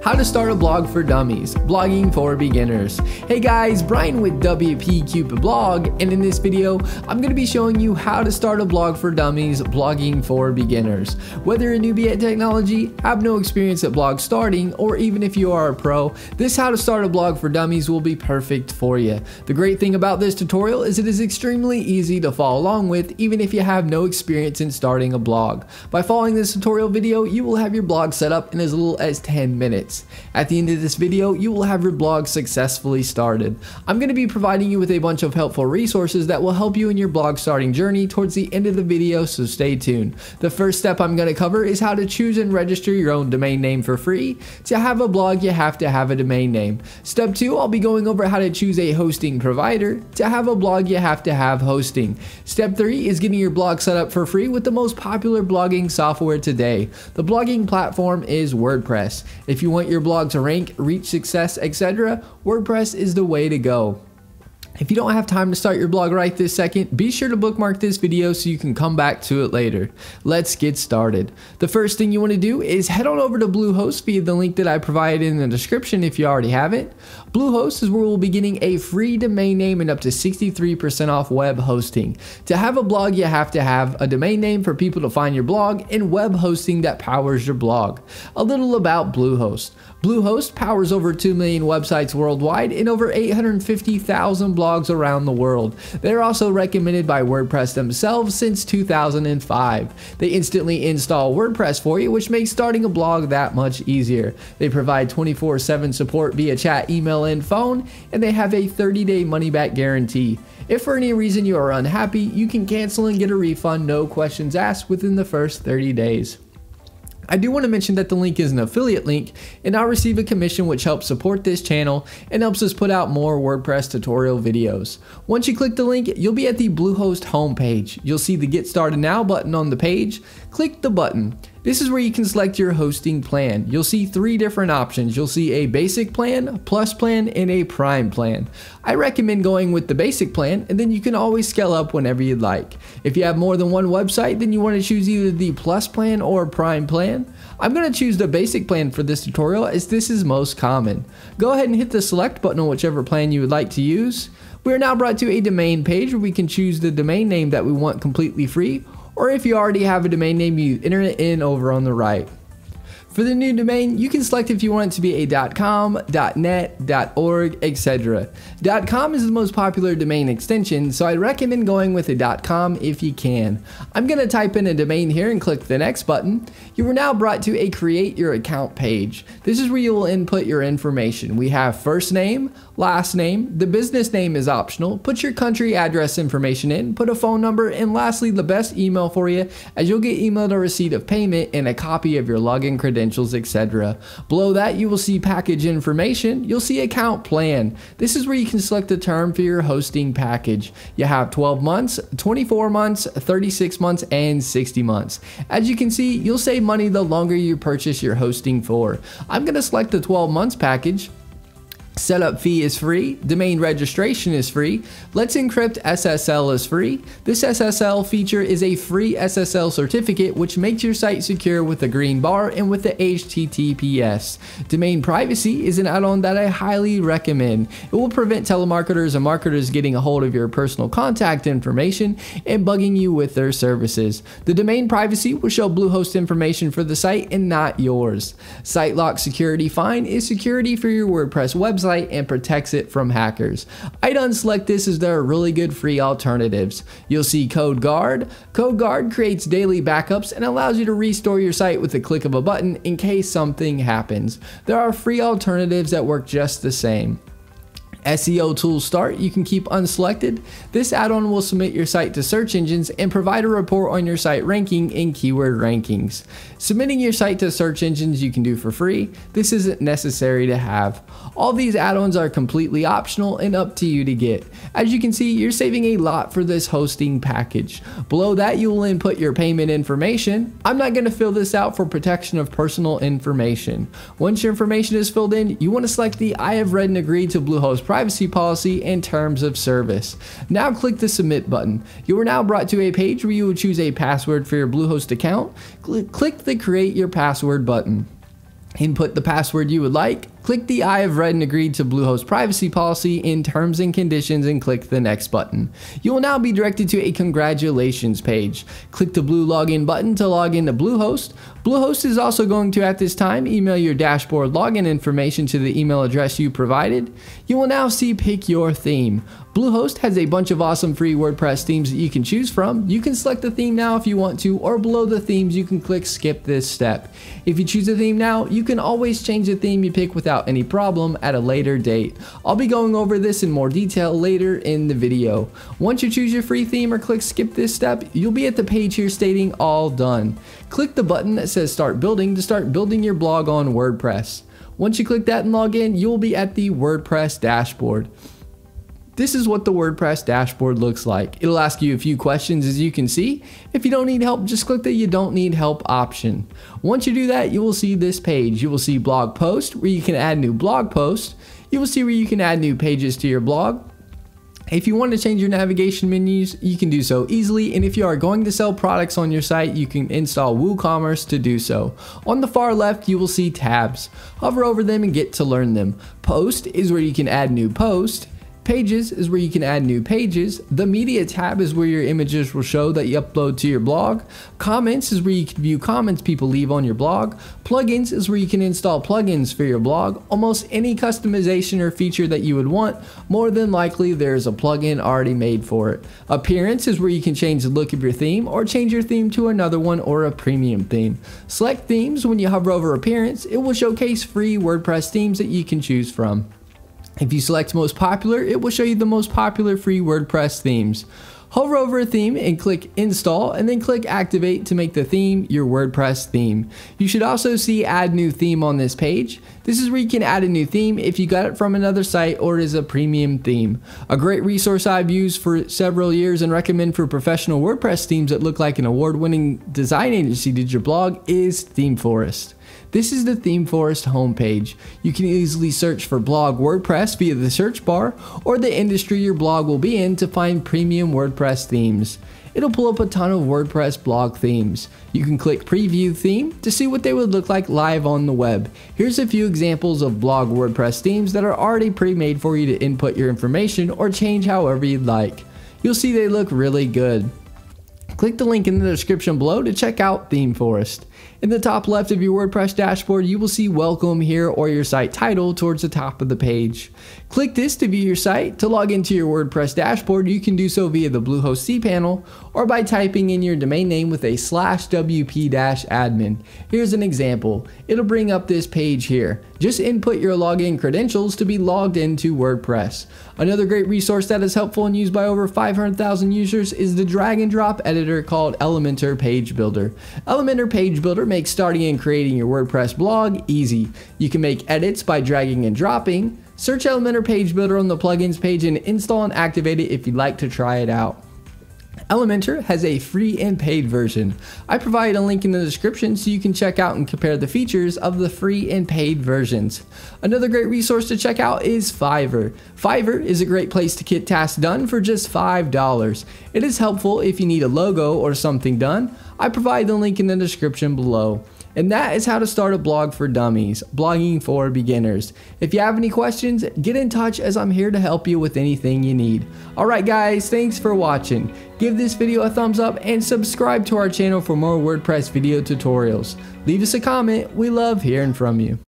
How to start a blog for dummies, blogging for beginners. Hey guys, Brian with Cupid blog, and in this video, I'm going to be showing you how to start a blog for dummies, blogging for beginners. Whether you're a newbie at technology, have no experience at blog starting, or even if you are a pro, this how to start a blog for dummies will be perfect for you. The great thing about this tutorial is it is extremely easy to follow along with, even if you have no experience in starting a blog. By following this tutorial video, you will have your blog set up in as little as 10 minutes. At the end of this video, you will have your blog successfully started. I'm going to be providing you with a bunch of helpful resources that will help you in your blog starting journey towards the end of the video, so stay tuned. The first step I'm going to cover is how to choose and register your own domain name for free. To have a blog, you have to have a domain name. Step 2, I'll be going over how to choose a hosting provider. To have a blog, you have to have hosting. Step 3 is getting your blog set up for free with the most popular blogging software today. The blogging platform is WordPress. If you want your blog to rank, reach success, etc., WordPress is the way to go. If you don't have time to start your blog right this second, be sure to bookmark this video so you can come back to it later. Let's get started. The first thing you want to do is head on over to Bluehost via the link that I provided in the description if you already haven't. Bluehost is where we'll be getting a free domain name and up to 63% off web hosting. To have a blog, you have to have a domain name for people to find your blog and web hosting that powers your blog. A little about Bluehost. Bluehost powers over 2 million websites worldwide and over 850,000 blogs around the world. They're also recommended by WordPress themselves since 2005. They instantly install WordPress for you, which makes starting a blog that much easier. They provide 24/7 support via chat, email, and phone, and they have a 30-day money-back guarantee. If for any reason you are unhappy, you can cancel and get a refund, no questions asked, within the first 30 days. I do want to mention that the link is an affiliate link, and I'll receive a commission which helps support this channel and helps us put out more WordPress tutorial videos. Once you click the link, you'll be at the Bluehost homepage. You'll see the Get Started Now button on the page. Click the button. This is where you can select your hosting plan. You'll see 3 different options. You'll see a basic plan, plus plan, and a prime plan. I recommend going with the basic plan, and then you can always scale up whenever you'd like. If you have more than one website, then you want to choose either the plus plan or prime plan. I'm going to choose the basic plan for this tutorial as this is most common. Go ahead and hit the select button on whichever plan you would like to use. We are now brought to a domain page where we can choose the domain name that we want completely free, or if you already have a domain name, you enter it in over on the right. For the new domain, you can select if you want it to be a .com, .net, .org, etc. .com is the most popular domain extension, so I recommend going with a .com if you can. I'm going to type in a domain here and click the next button. You are now brought to a Create Your Account page. This is where you will input your information. We have first name, last name, the business name is optional, put your country address information in, put a phone number, and lastly the best email for you, as you'll get emailed a receipt of payment and a copy of your login credentials, etc. Below that you will see package information. You'll see account plan. This is where you can select the term for your hosting package. You have 12 months, 24 months, 36 months, and 60 months. As you can see, you'll save money the longer you purchase your hosting for. I'm going to select the 12 months package. Setup fee is free, domain registration is free, Let's Encrypt SSL is free. This SSL feature is a free SSL certificate which makes your site secure with a green bar and with the HTTPS. Domain privacy is an add-on that I highly recommend. It will prevent telemarketers and marketers getting a hold of your personal contact information and bugging you with their services. The domain privacy will show Bluehost information for the site and not yours. Site lock security fine is security for your WordPress website and protects it from hackers. I'd unselect this as there are really good free alternatives. You'll see Code Guard. Code Guard creates daily backups and allows you to restore your site with a click of a button in case something happens. There are free alternatives that work just the same. SEO Tool Start you can keep unselected. This add-on will submit your site to search engines and provide a report on your site ranking in keyword rankings. Submitting your site to search engines you can do for free. This isn't necessary to have. All these add-ons are completely optional and up to you to get. As you can see, you're saving a lot for this hosting package. Below that, you will input your payment information. I'm not going to fill this out for protection of personal information. Once your information is filled in, you want to select the I have read and agreed to Bluehost privacy policy and terms of service. Now click the submit button. You are now brought to a page where you will choose a password for your Bluehost account. Click the create your password button. Input the password you would like, click the I have read and agreed to Bluehost privacy policy in terms and conditions and click the next button. You will now be directed to a congratulations page. Click the blue login button to log into Bluehost. Bluehost is also going to at this time email your dashboard login information to the email address you provided. You will now see pick your theme. Bluehost has a bunch of awesome free WordPress themes that you can choose from. You can select the theme now if you want to, or below the themes you can click skip this step. If you choose a theme now, you can always change the theme you pick without any problem at a later date. I'll be going over this in more detail later in the video. Once you choose your free theme or click skip this step, you'll be at the page here stating all done. Click the button that says start building to start building your blog on WordPress. Once you click that and log in, you'll be at the WordPress dashboard. This is what the WordPress dashboard looks like. It'll ask you a few questions, as you can see. If you don't need help, just click the you don't need help option. Once you do that, you will see this page. You will see blog post, where you can add new blog posts. You will see where you can add new pages to your blog. If you want to change your navigation menus, you can do so easily, and if you are going to sell products on your site, you can install WooCommerce to do so. On the far left, you will see tabs. Hover over them and get to learn them. Post is where you can add new posts. Pages is where you can add new pages. The media tab is where your images will show that you upload to your blog. Comments is where you can view comments people leave on your blog. Plugins is where you can install plugins for your blog. Almost any customization or feature that you would want, more than likely there's a plugin already made for it. Appearance is where you can change the look of your theme or change your theme to another one or a premium theme. Select themes. When you hover over appearance, it will showcase free WordPress themes that you can choose from. If you select most popular, it will show you the most popular free WordPress themes. Hover over a theme and click install, and then click activate to make the theme your WordPress theme. You should also see add new theme on this page. This is where you can add a new theme if you got it from another site or is a premium theme. A great resource I've used for several years and recommend for professional WordPress themes that look like an award-winning design agency did your blog is ThemeForest. This is the ThemeForest homepage. You can easily search for blog WordPress via the search bar or the industry your blog will be in to find premium WordPress themes. It'll pull up a ton of WordPress blog themes. You can click preview theme to see what they would look like live on the web. Here's a few examples of blog WordPress themes that are already pre-made for you to input your information or change however you'd like. You'll see they look really good. Click the link in the description below to check out ThemeForest. In the top left of your WordPress dashboard, you will see welcome here or your site title towards the top of the page. Click this to view your site. To log into your WordPress dashboard, you can do so via the Bluehost cPanel or by typing in your domain name with a /wp-admin. Here's an example. It'll bring up this page here. Just input your login credentials to be logged into WordPress. Another great resource that is helpful and used by over 500,000 users is the drag and drop editor called Elementor Page Builder. Elementor Page Builder makes starting and creating your WordPress blog easy. You can make edits by dragging and dropping. Search Elementor Page Builder on the plugins page and install and activate it if you'd like to try it out. Elementor has a free and paid version. I provide a link in the description so you can check out and compare the features of the free and paid versions. Another great resource to check out is Fiverr. Fiverr is a great place to get tasks done for just $5. It is helpful if you need a logo or something done. I provide the link in the description below. And that is how to start a blog for dummies, blogging for beginners. If you have any questions, get in touch as I'm here to help you with anything you need. Alright guys, thanks for watching. Give this video a thumbs up and subscribe to our channel for more WordPress video tutorials. Leave us a comment, we love hearing from you.